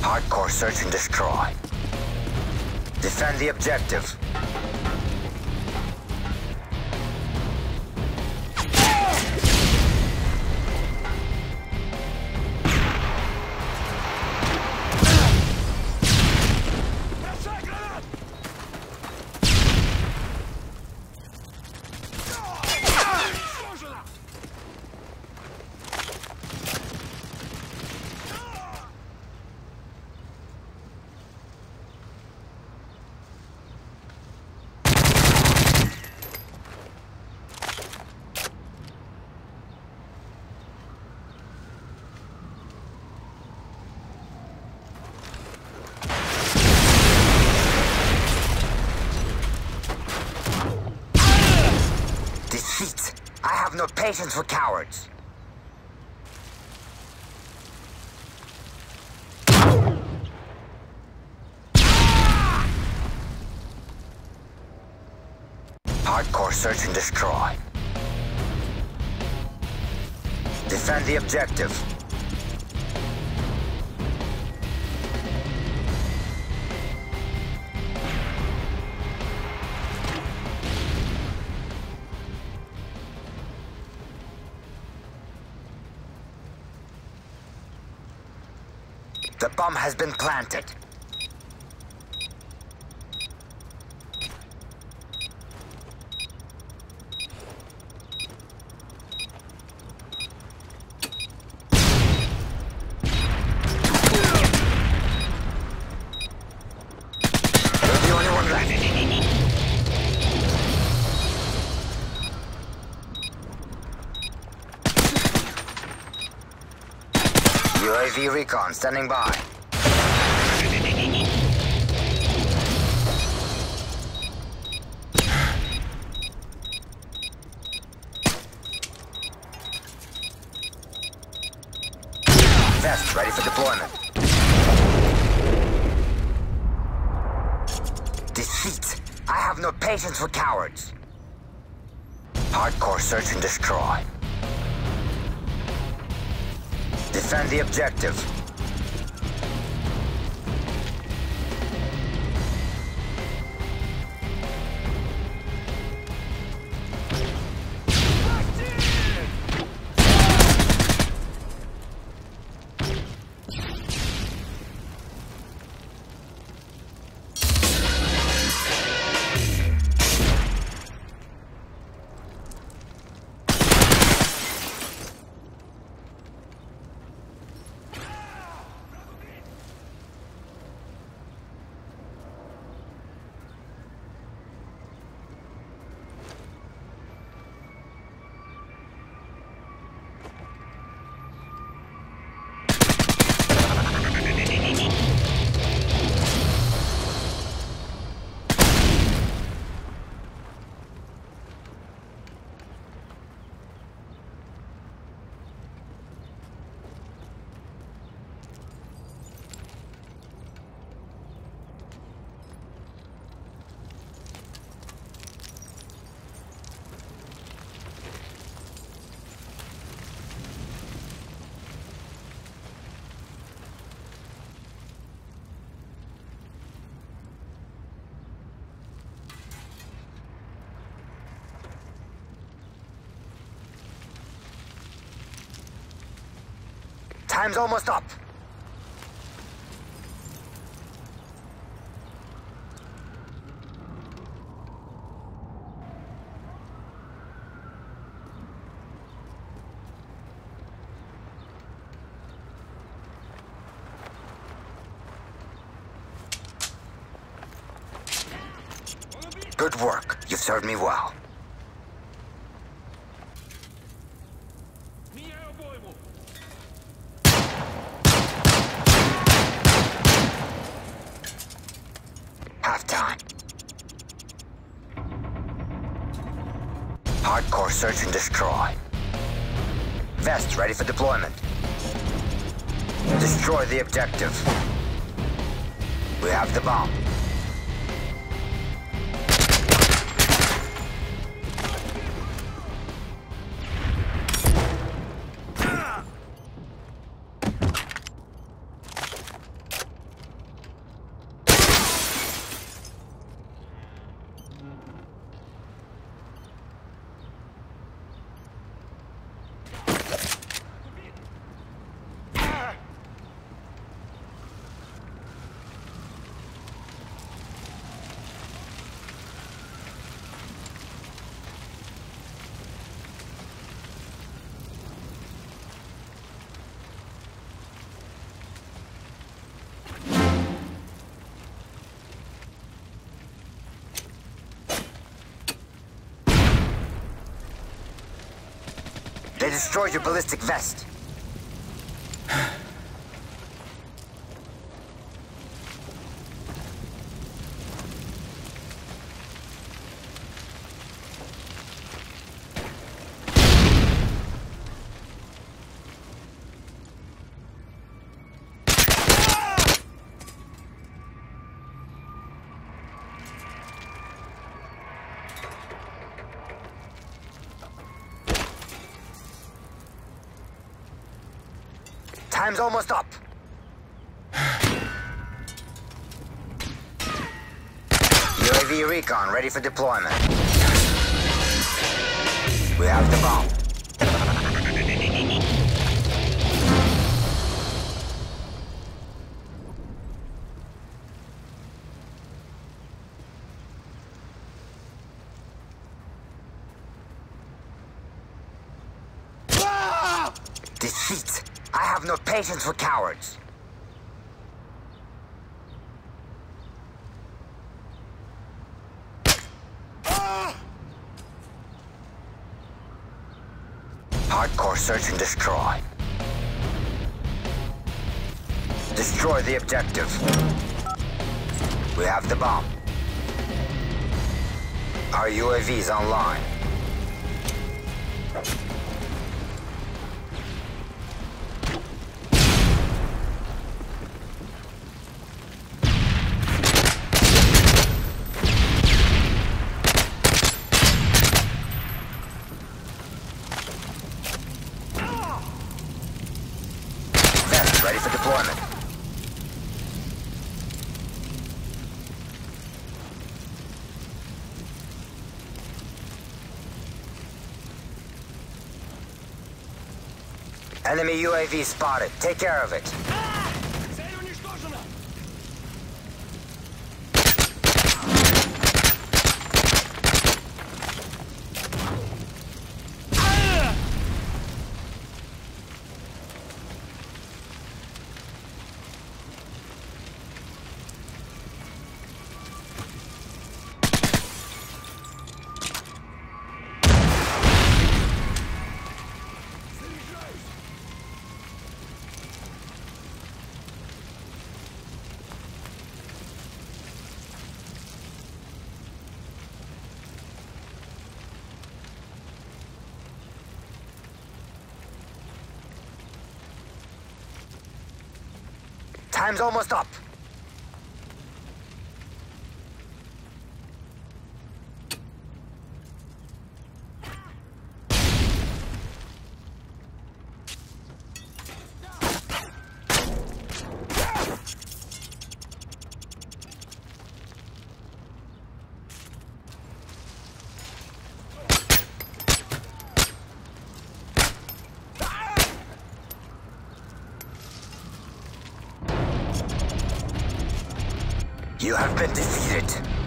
Hardcore search and destroy. Defend the objective. I have no patience for cowards. Hardcore search and destroy. Defend the objective. The bomb has been planted. You're the only one left. UAV recon standing by. Vest ready for deployment. Deceit. I have no patience for cowards. Hardcore search and destroy. Defend the objective. Time's almost up. Good work. You've served me well. Halftime. Hardcore search and destroy. Vest ready for deployment. Destroy the objective. We have the bomb. destroyed your ballistic vest. Time's almost up. UAV recon ready for deployment. We have the bomb. Defeat. I have no patience for cowards. Hardcore search and destroy. Destroy the objective. We have the bomb. Our UAV's online. Ready for deployment. Enemy UAV spotted. Take care of it. Time's almost up. You have been defeated.